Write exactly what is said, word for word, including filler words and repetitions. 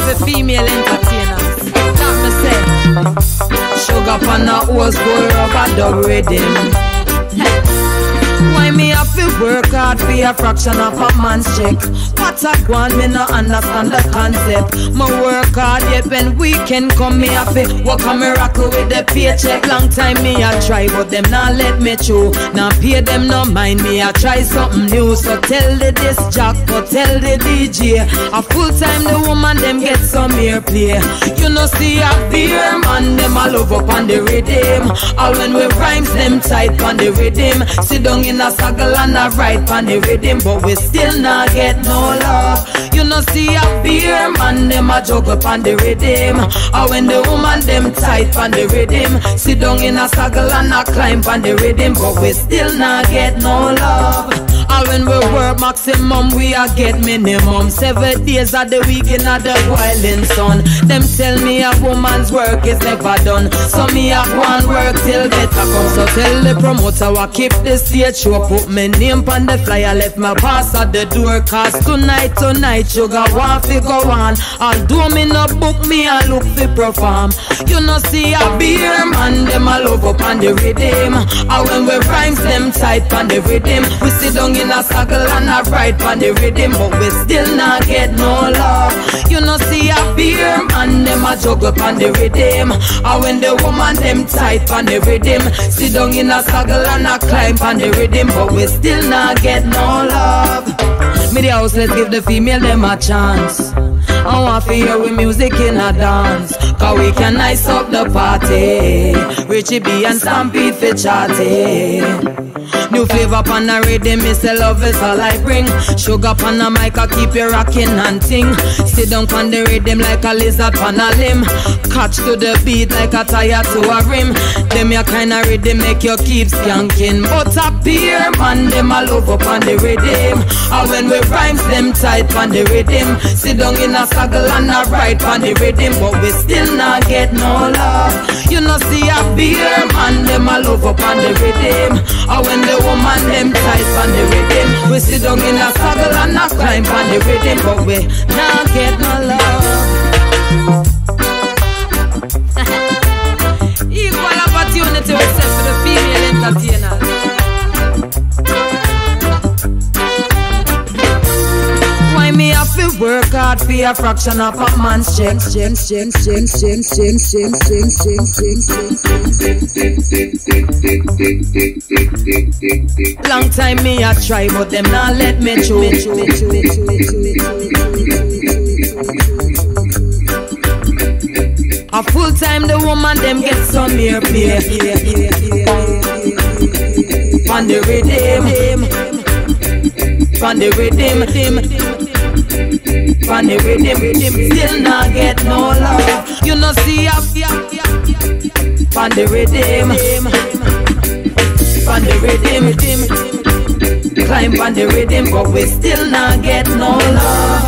the female entertainers. That me say, sugar pan a old school rubber dub rhythm. Why me have to work hard for a fraction of a man's check? What I want, me no understand the concept. Me work hard, yet when weekend come, me have to work a miracle with the paycheck. Long time me a try, but them not let me through. Now pay them no mind, me a try something new. So tell the disc jock, but tell the D J, a full time the woman them get some airplay. You know see a beer man, them all love up on the rhythm. All when we rhymes them tight on the rhythm. Sit down in a saddle and a ride on the rhythm, but we still not get no love. You know see a beer man, them a juggle on the rhythm. Or when the woman them tight on the rhythm, sit down in a saddle and a climb on the rhythm, but we still not get no love. Or when we work maximum, we a get minimum. Seven days of the week in a the boiling sun. Them tell me a woman's work is never done, so me a go and work till better come. So tell the promoter I keep the stage show, put my name on the flyer, left my pass at the door. Cause tonight, tonight, sugar want fi go on. Although me no book, me a look fi perform. You know see a beer man, them a love up on the rhythm. And when we rhymes them tight on the rhythm, we sit down in a circle and a ride on the rhythm, but we still not get no love. You know see a beer man, them a juggle on the rhythm. And when the woman them tight on the rhythm, sit down in a circle and a climb on the rhythm, but we still not get no love. Me the house, let's give the female them a chance. I want to hear with music in a dance, cause we can nice up the party. Richie B and Stampede for chatty. New flavor pan the rhythm, me say love is all I bring. Sugar pan the mic, I keep you rocking and ting. Sit down pan the rhythm like a lizard pan a limb. Catch to the beat like a tire to a rim. Them your kind of rhythm make you keep skanking. But a beer man, them a love up on the rhythm. And when we rhymes them tight on the rhythm, sit down in a saddle and a ride on the rhythm, but we still not get no love. You know see a beer man, them a love up on the rhythm. And when the woman them tight on the rhythm, we sit down in a saddle and a climb on the rhythm, but we not get no love. Equal opportunity except for the female entertainers. Why me have to work hard for a fraction of a man's check? Long time me a try, but them not let me through. A full time the woman them get some airplay. On the rhythm, on the rhythm. On the rhythm, rhythm, still not get no love. You know see up, on the rhythm, on the rhythm, rhythm. Climb on the rhythm, but we still not get no love.